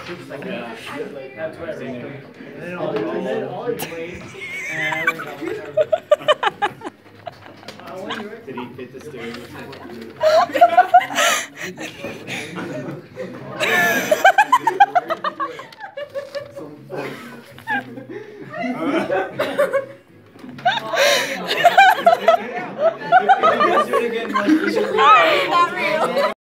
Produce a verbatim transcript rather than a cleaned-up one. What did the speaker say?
Yeah. That's what I read. And then Ollie, and then Ollie played, and I went, Did he hit the stereotype?